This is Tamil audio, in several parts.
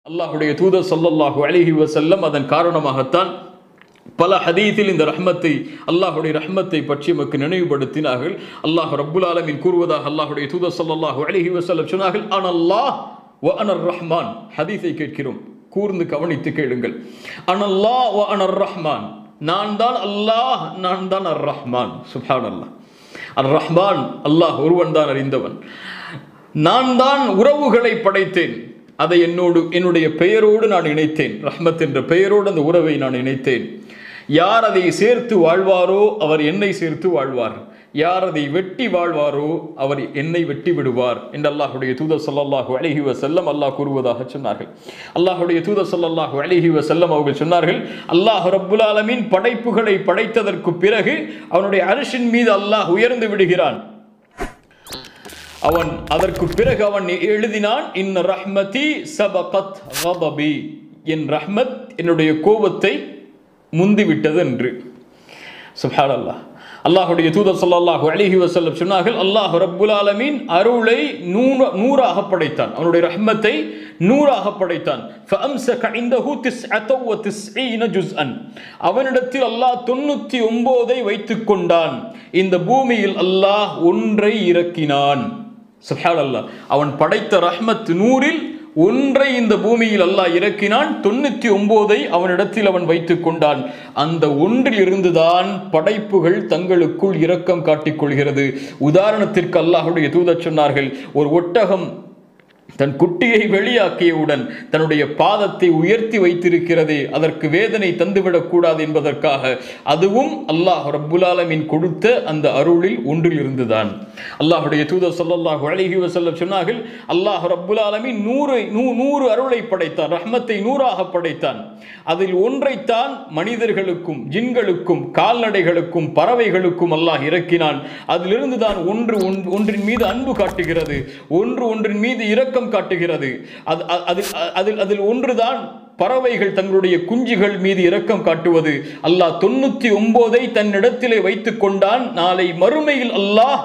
அல்லாஹ்வுடைய தூதர் ஸல்லல்லாஹு அலைஹி வஸல்லம் அதன் காரணமாகத்தான் பல ஹதீஸில் இந்த ரஹ்மத்தை அல்லாஹ்வுடைய ரஹ்மத்தை பற்றி நமக்கு நினைவுபடுத்தினார்கள். அல்லாஹ் ரப்புல் ஆலமீன் கூறுவதாக அல்லாஹ்வுடைய தூதர் ஸல்லல்லாஹு அலைஹி வஸல்லம் சொன்னார்கள், அனல்லாஹ் வ அனர் ரஹ்மான். ஹதீஸை கேட்கிறோம், கூர்ந்து கவனித்து கேளுங்கள். அனல்லாஹ் வ அனர் ரஹ்மான், நான் தான் அல்லாஹ், நான் தான் அர் ரஹ்மான். சுப்ஹானல்லாஹ். அர் ரஹ்மான் அல்லாஹ் ஒருவன் தான் அறிந்தவன். நான் தான் உறவுகளை படைத்தேன், அதை என்னுடைய பெயரோடு நான் இணைத்தேன். ரஹ்மத் என்ற பெயரோடு அந்த உறவை நான் இணைத்தேன். யார் அதை சேர்த்து வாழ்வாரோ அவர் என்னை சேர்த்து வாழ்வார், யார் அதை வெட்டி வாழ்வாரோ அவர் என்னை வெட்டி விடுவார் என்று அல்லாஹ்வுடைய தூதர் ஸல்லல்லாஹு அலைஹி வஸல்லம் அல்லாஹ் கூறுவதாக சொன்னார்கள். அல்லாஹ்வுடைய தூதர் ஸல்லல்லாஹு அலைஹி வஸல்லம் அவர்கள் சொன்னார்கள், அல்லாஹ் ரப்புல் ஆலமீன் படைப்புகளை படைத்ததற்கு பிறகு அவனுடைய அர்ஷின் மீது அல்லாஹ் உயர்ந்து விடுகிறான். அவன் அதற்கு பிறகு அவன் எழுதினான், இன்ன ரஹ்மதி சபகத் கதபி, என் ரஹ்மத் என்னுடைய கோபத்தை முந்திவிட்டது என்று. சுப்ஹானல்லாஹ். அல்லாஹ்வுடைய தூதர் ஸல்லல்லாஹு அலைஹி வஸல்லம் சொன்னார்கள், அல்லாஹ் ரப்புல் ஆலமீன் அருளை நூறாக படைத்தான், அவனுடைய ரஹ்மத்தை நூறாக படைத்தான். ஃபஅம்ஸக இன்தஹு 99 ஜுஸ்அன், அவனிடத்தில் அல்லாஹ் 99ஐ வைத்துக் கொண்டான். இந்த பூமியில் அல்லாஹ் ஒன்றை இறக்கினான். சுப்ஹானல்லாஹ். அவன் படைத்த ரஹ்மத் 100இல் ஒன்றை இந்த பூமியில் அல்லாஹ் இறக்கினான், 99ஐ அவனிடத்தில் அவன் வைத்துக் கொண்டான். அந்த ஒன்றில் இருந்துதான் படைப்புகள் தங்களுக்குள் இரக்கம் காட்டிக் கொள்கிறது. உதாரணத்திற்கு அல்லாஹ்வுடைய தூதர் சொன்னார்கள், ஒரு ஒட்டகம் தன் குட்டியை வெளியாக்கியவுடன் தன்னுடைய பாதத்தை உயர்த்தி வைத்திருக்கிறதே, அதற்கு வேதனை தந்துவிடக் கூடாது என்பதற்காக. அதுவும் அல்லாஹ் ரப்புல் ஆலமீன் கொடுத்த அந்த அருளில் ஒன்றில் இருந்துதான். அல்லாஹ்வுடைய தூதர் ஸல்லல்லாஹு அலைஹி வஸல்லம் சொன்னார்கள், அல்லாஹ் ரப்புல் ஆலமீன் 100 அருளை படைத்தான், ரஹ்மத்தை 100ஆக படைத்தான். அதில் ஒன்றைத்தான் மனிதர்களுக்கும் ஜின்களுக்கும் கால்நடைகளுக்கும் பறவைகளுக்கும் அல்லாஹ் இறக்கினான். அதிலிருந்து தான் ஒன்றின் மீது அன்பு காட்டுகிறது, ஒன்றின் மீது இரக்கம் காட்டுகிறது. அதில் ஒன்றுதான் பறவைகள் தங்களுடைய குஞ்சுகள் மீது இரக்கம் காட்டுவது. அல்லாஹ் 99ஐ தன்னிடத்திலே வைத்துக் கொண்டான், நாளை மறுமையில் அல்லாஹ்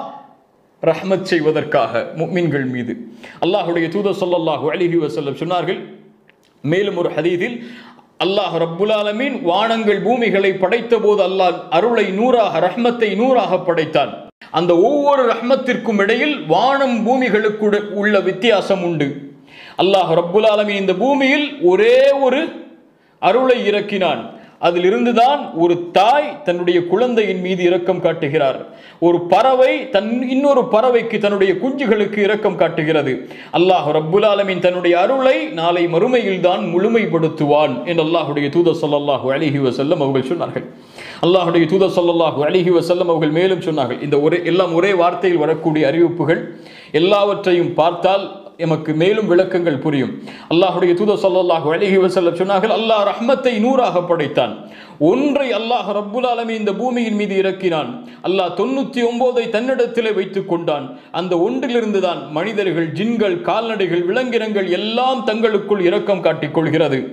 ரஹ்மத் செய்வதற்காக முஃமின்கள் மீது. அல்லாஹ்வுடைய தூதர் ஸல்லல்லாஹு அலைஹி வஸல்லம் சொன்னார்கள், மேலும் ஒரு ஹதீஸில், அல்லாஹ் ரப்புல் ஆலமீன் வானங்கள் பூமிகளை படைத்த போது அல்லாஹ் அருளை 100ஆக ரஹ்மத்தை 100ஆக படைத்தான். அந்த ஒவ்வொரு ரஹ்மத்திற்கும் இடையில் வானம் பூமிகளுக்கு உள்ள வித்தியாசம் உண்டு. அல்லாஹ் ரப்புல் ஆலமீன் இந்த பூமியில் ஒரே ஒரு அருளை இறக்கினான். அதிலிருந்துதான் ஒரு தாய் தன்னுடைய குழந்தையின் மீது இரக்கம் காட்டுகிறார். ஒரு பறவை இன்னொரு பறவைக்கு தன்னுடைய குஞ்சுகளுக்கு இரக்கம் காட்டுகிறது. அல்லாஹ் ரப்புல் ஆலமீன் தன்னுடைய அருளை நாளை மறுமையில் தான் முழுமைப்படுத்துவான் என்று அல்லாஹ்வுடைய தூதர் ஸல்லல்லாஹு அலைஹி வஸல்லம் அவர்கள் சொன்னார்கள். அல்லாஹ்வுடைய தூதர் ஸல்லல்லாஹு அலைஹி வஸல்லம் அவர்கள் மேலும் சொன்னார்கள், இந்த எல்லாம் ஒரே வார்த்தையில் வரக்கூடிய அறிவிப்புகள், எல்லாவற்றையும் பார்த்தால் எமக்கு மேலும் விளக்கங்கள் புரியும். அல்லாஹ்வுடைய தூதர் ஸல்லல்லாஹு அலைஹி வஸல்லம் சொன்னார்கள், அல்லாஹ் ரஹ்மத்தை 100ஆக படைத்தான். ஒன்றை அல்லாஹ் ரப்புல் ஆலமீன் இந்த பூமியின் மீது இறக்கினான். அல்லாஹ் 99ஐ தன்னிடத்திலே வைத்துக் கொண்டான். அந்த ஒன்றிலிருந்து தான் மனிதர்கள் ஜின்கள் கால்நடைகள் விலங்கினங்கள் எல்லாம் தங்களுக்குள் இரக்கம் காட்டிக் கொள்கிறது.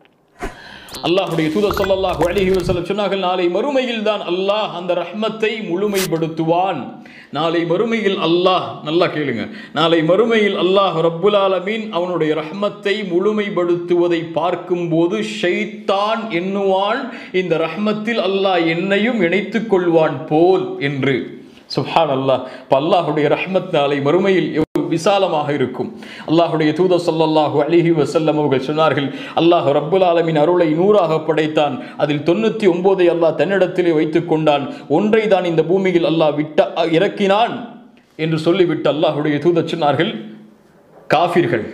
அல்லாஹ்வுடைய தூதர் ஸல்லல்லாஹு அலைஹி வஸல்லம் சொன்னார்கள், நாளை மறுமையில் தான் அல்லாஹ் அந்த ரஹ்மத்தை முழுமைப்படுத்துவான். நாளை மறுமையில் அல்லாஹ், நல்லா கேளுங்க, நாளை மறுமையில் அல்லாஹ் ரப்புல் ஆலமீன் அவனுடைய ரஹ்மத்தை முழுமைப்படுத்துவதை பார்க்கும்போது ஷைத்தான் எண்ணுவான், இந்த ரஹ்மத்தில் அல்லாஹ் என்னையும் இணைத்துக் கொள்வான் போல் என்று. சுப்ஹானல்லாஹ். அல்லாஹ்வுடைய ரஹ்மத் நாளை மறுமையில் விசாலமாக இருக்கும். அல்லாஹ்வுடைய தூதர் ஸல்லல்லாஹு அலைஹி வஸல்லம் அவர்கள் சொன்னார்கள், அல்லாஹ் ரப்புல் ஆலமீன் அருளை 100ஆக படைத்தான். அதில் 99ஐ அல்லாஹ் தன்னிடத்திலே வைத்துக் கொண்டான். ஒன்றை தான் இந்த பூமியில் அல்லாஹ் இறக்கினான் என்று சொல்லிவிட்டு அல்லாஹ்வுடைய தூதர் சொன்னார்கள், காஃபிர்கள்,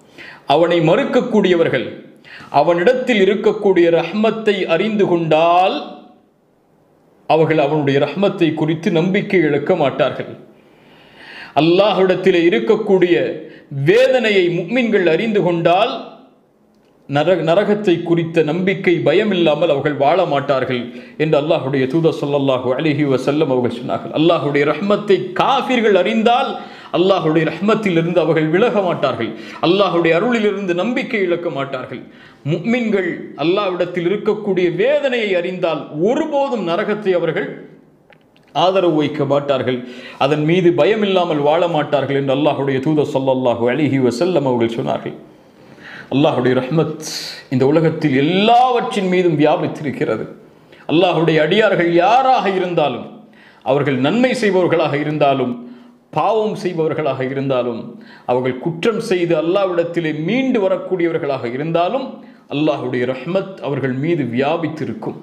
அவனை மறுக்கக்கூடியவர்கள், அவனிடத்தில் இருக்கக்கூடிய ரஹ்மத்தை அறிந்து கொண்டால் அவர்கள் அவனுடைய ரஹ்மத்தை குறித்து நம்பிக்கை இழக்க மாட்டார்கள். அல்லாஹ்விடத்திலே இருக்கக்கூடிய வேதனையை முஃமின்கள் அறிந்து கொண்டால் நரகத்தை குறித்த நம்பிக்கை பயம் இல்லாமல் அவர்கள் வாழ மாட்டார்கள் என்று அல்லாஹ்வுடைய தூதர் ஸல்லல்லாஹு அலைஹி வஸல்லம் அவர்கள் சொன்னார்கள். அல்லாஹ்வுடைய ரஹ்மத்தை காஃபிர்கள் அறிந்தால் அல்லாஹ்வுடைய ரஹ்மத்திலிருந்து அவர்கள் விலக மாட்டார்கள், அல்லாஹ்வுடைய அருளிலிருந்து நம்பிக்கை இழக்க மாட்டார்கள். முஃமின்கள் அல்லாஹ்விடத்தில் இருக்கக்கூடிய வேதனையை அறிந்தால் ஒருபோதும் நரகத்தை அவர்கள் ஆதரவு வைக்க மாட்டார்கள், அதன் மீது பயம் இல்லாமல் வாழ மாட்டார்கள் என்று அல்லாஹ்வுடைய தூதர் ஸல்லல்லாஹு அலைஹி வஸல்லம் அவர்கள் சொன்னார்கள். அல்லாஹ்வுடைய ரஹ்மத் இந்த உலகத்தில் எல்லாவற்றின் மீதும் வியாபித்திருக்கிறது. அல்லாஹ்வுடைய அடியார்கள் யாராக இருந்தாலும், அவர்கள் நன்மை செய்பவர்களாக இருந்தாலும் பாவம் செய்பவர்களாக இருந்தாலும், அவர்கள் குற்றம் செய்து அல்லாஹ்விடத்திலே மீண்டு வரக்கூடியவர்களாக இருந்தாலும் அல்லாஹ்வுடைய ரஹ்மத் அவர்கள் மீது வியாபித்திருக்கும்.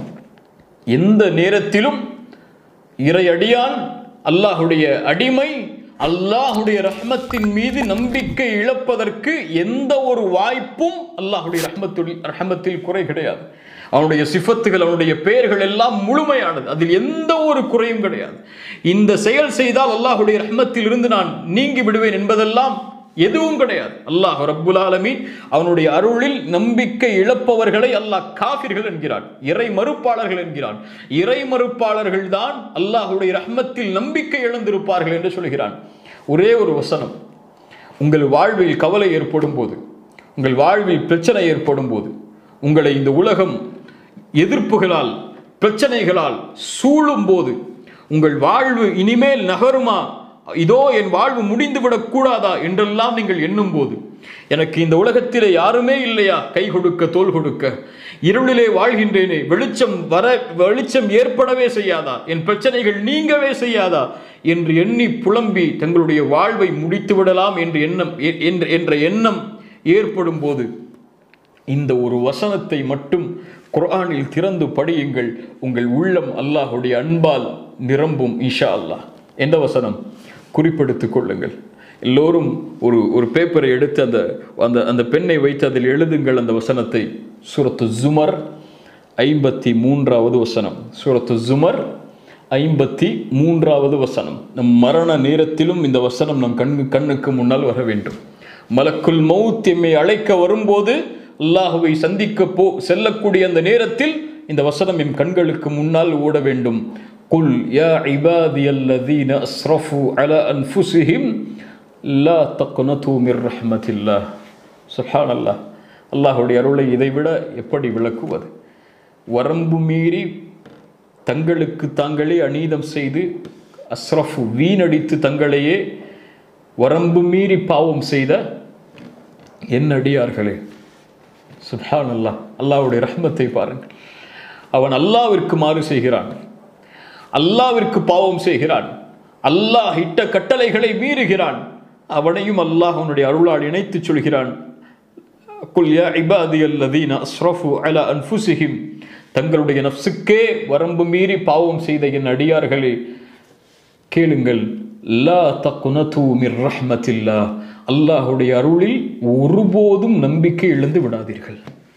எந்த நேரத்திலும் இறையடியான், அல்லாஹ்வுடைய அடிமை அல்லாஹ்வுடைய ரஹ்மத்தின் மீது நம்பிக்கை இழப்பதற்கு எந்த ஒரு வாய்ப்பும் அல்லாஹ்வுடைய ரஹ்மத்தில் குறை கிடையாது. அவனுடைய சிஃபத்துகள், அவனுடைய பெயர்கள் எல்லாம் முழுமையானது, அதில் எந்த ஒரு குறையும் கிடையாது. இந்த செயல் செய்தால் அல்லாஹ்வுடைய ரஹ்மத்தில் இருந்து நான் நீங்கி விடுவேன் என்பதெல்லாம் எதுவும் கிடையாது. அல்லாஹ் ரப்புல் ஆலமீன் அவனுடைய அருளில் நம்பிக்கை இழப்பவர்களை அல்லாஹ் காஃபிர்கள் என்கிறான், இறை மறுப்பாளர்கள் என்கிறான். இறை மறுப்பாளர்கள் தான் அல்லாஹ்வுடைய ரஹ்மத்தில் நம்பிக்கை இழந்திருப்பார்கள் என்று சொல்கிறான். ஒரே ஒரு வசனம், உங்கள் வாழ்வில் கவலை ஏற்படும் போது, உங்கள் வாழ்வில் பிரச்சனை ஏற்படும் போது, உங்களை இந்த உலகம் எதிர்ப்புகளால் பிரச்சனைகளால் சூழும் போது, உங்கள் வாழ்வு இனிமேல் நகருமா, இதோ என் வாழ்வு முடிந்துவிடக் கூடாதா என்றெல்லாம் நீங்கள் எண்ணும் போது, எனக்கு இந்த உலகத்திலே யாருமே இல்லையா கை கொடுக்க தோள் கொடுக்க, இருளிலே வாழ்கின்றேனே, வெளிச்சம் ஏற்படவே செய்யாதா, என் பிரச்சனைகள் நீங்கவே செய்யாதா என்று எண்ணி புலம்பி தங்களுடைய வாழ்வை முடித்து விடலாம் என்ற எண்ணம் ஏற்படும் போது, இந்த ஒரு வசனத்தை மட்டும் குர்ஆனில் திறந்து படியுங்கள், உங்கள் உள்ளம் அல்லாஹ்வுடைய அன்பால் நிரம்பும் இன்ஷா அல்லாஹ். எந்த வசனம்? குறிப்பெடுத்துக் கொள்ளுங்கள். எல்லோரும் ஒரு பேப்பரை எடுத்து அந்த பெண்ணை வைத்து அதில் எழுதுங்கள் அந்த வசனத்தை. சூரத்து ஜுமர் 53வது வசனம். சூரத்து ஜுமர் 53வது வசனம். நம் மரண நேரத்திலும் இந்த வசனம் நம் கண்ணுக்கு முன்னால் வர வேண்டும். மலக்குல் மௌத் எம்மை அழைக்க வரும்போது, அல்லாஹுவை சந்திக்க செல்லக்கூடிய அந்த நேரத்தில் இந்த வசனம் எம் கண்களுக்கு முன்னால் ஓட வேண்டும். குல் யா இபாதியல்லதீன அஸ்ரஃபு அலா அன்ஃபுஸிஹிம் லா தக்னது மிர் ரஹ்மத்தில்லாஹ். சுப்ஹானல்லாஹ். அல்லாஹ்வுடைய அருளை இதைவிட எப்படி விளக்குவது? வரம்பு மீறி தங்களுக்கு தாங்களே அநீதம் செய்து, அஸ்ரஃபு வீணடித்து தங்களையே வரம்பு மீறி பாவம் செய்த என் அடியார்களே, சுப்ஹானல்லாஹ். அல்லாஹ்வுடைய ரஹ்மத்தை பாருங்கள். அவன் அல்லாஹ்விற்கு மாறு செய்கிறான், அல்லாஹ்விற்கு பாவம் செய்கிறான், அல்லாஹ் இட்ட கட்டளைகளை மீறுகிறான். அவனையும் அல்லாஹ் அவனுடைய அருளால் இணைத்து சொல்கிறான், குல் யா இபாதியல்லதீன அஸ்ரஃபு அலா அன்ஃபுஸிஹிம், தங்களுடைய நஃப்ஸுக்கே வரம்பு மீறி பாவம் செய்த என் அடியார்களே கேளுங்கள், லா தக்னது மிர் ரஹ்மத்தில்லாஹ், அல்லாஹ்வுடைய அருளில் ஒருபோதும் நம்பிக்கை இழந்து விடாதீர்கள்.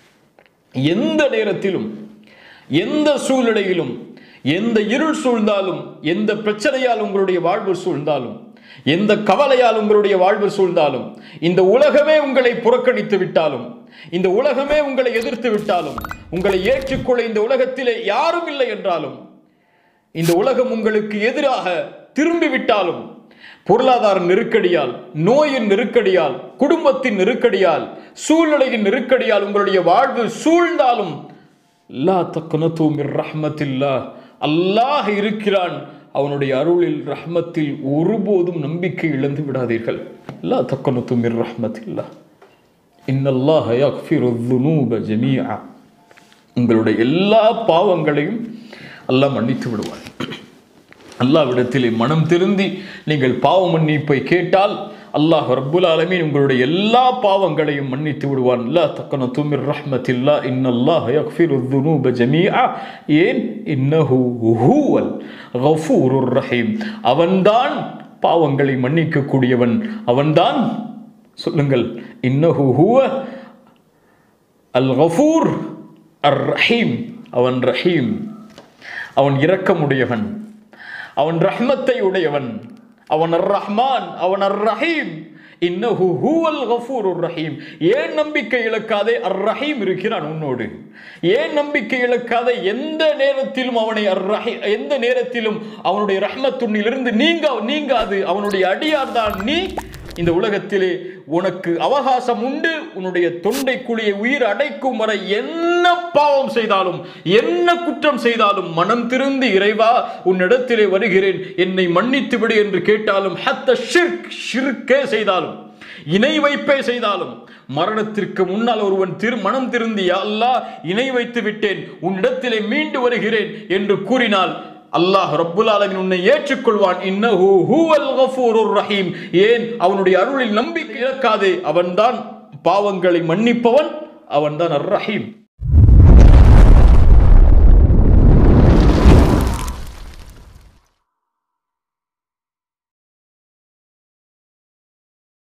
எந்த நேரத்திலும், எந்த சூழ்நிலையிலும், எந்த இருள் சூழ்ந்தாலும், எந்த பிரச்சனையால் உங்களுடைய வாழ்வு சூழ்ந்தாலும், எந்த கவலையால் உங்களுடைய வாழ்வு சூழ்ந்தாலும், இந்த உலகமே உங்களை புறக்கணித்து விட்டாலும், இந்த உலகமே உங்களை எதிர்த்து விட்டாலும், உங்களை ஏற்றுக்கொள்ள இந்த உலகத்திலே யாரும் இல்லை என்றாலும், இந்த உலகம் உங்களுக்கு எதிராக திரும்பிவிட்டாலும், பொருளாதார நெருக்கடியால், நோயின் நெருக்கடியால், குடும்பத்தின் நெருக்கடியால், சூழ்நிலையின் நெருக்கடியால் உங்களுடைய வாழ்வு சூழ்ந்தாலும், லா தக்னது மிர் ரஹ்மத்தில்லாஹ், அல்லாஹ் இருக்கிறான், அவனுடைய அருளில் ரஹ்மத்தில் ஒருபோதும் நம்பிக்கை இழந்து விடாதீர்கள். லா தக்னது மிர் ரஹ்மத்தில்லாஹ், இன்னல்லாஹ யக்ஃபிரு ذுனூப ஜமீஆ, உங்களுடைய எல்லா பாவங்களையும் அல்லாஹ் மன்னித்து விடுவார். அல்லாஹ்விடத்திலே மனம் திருந்தி நீங்கள் பாவ மன்னிப்பை கேட்டால் அல்லாஹ் ரப்புல் ஆலமீன் உங்களுடைய எல்லா பாவங்களையும் மன்னித்து விடுவான். லா தக்னது மிர் ரஹ்மத்தில்லாஹ் இன்னல்லாஹ யக்ஃபிரு ذுனூப ஜமீஆ, ஏன்? இன்னஹு ஹுவல் கஃபூருர் ரஹீம், அவன்தான் பாவங்களை மன்னிக்க கூடியவன், அவன்தான், சொல்லுங்கள், இன்னஹு ஹுவ அல் கஃபூர் அர் ரஹீம், அவன் ரஹீம், அவன் இரக்கமுடையவன், அவன் ரஹ்மத்தை உடையவன், அவன் அர் ரஹ்மான், அவன் அர் ரஹீம். இன்னஹு ஹுவல் கஃபூருர் ரஹீம். ஏன் நம்பிக்கை இழக்காதே? அர் ரஹீம் இருக்கிறான் உன்னோடு. ஏன் நம்பிக்கை இழக்காதே? எந்த நேரத்திலும் அவனை எந்த நேரத்திலும் அவனுடைய ரஹ்மத்துன்னிலிருந்து நீங்காது. அவனுடைய அடியார் தான் நீ. இந்த உலகத்திலே உனக்கு அவகாசம் உண்டு. உன்னுடைய தொண்டை குழியை உயிர் அடைக்கும் வரை என்ன பாவம் செய்தாலும், என்ன குற்றம் செய்தாலும், மனம் திருந்தி இறைவா உன்னிடத்திலே வருகிறேன், என்னை மன்னித்து விடு என்று கேட்டாலும், ஹத்த ஷிர்கே செய்தாலும், இணை வைப்பே செய்தாலும், மரணத்திற்கு முன்னால் ஒருவன் மனம் திருந்தி, யா அல்லாஹ் இணை வைத்து விட்டேன், உன்னிடத்திலே மீண்டு வருகிறேன் என்று கூறினால் அல்லாஹ் ரப்புல் ஆலமீன் உன்னை ஏற்றுக்கொள்வான். இன்னஹு ஹுவல் கஃபூருர் ரஹீம். ஏன்? அவனுடைய அருளில் நம்பிக்கை இழக்காதே. அவன்தான் பாவங்களை மன்னிப்பவன், அவன்தான் அர் ரஹீம்.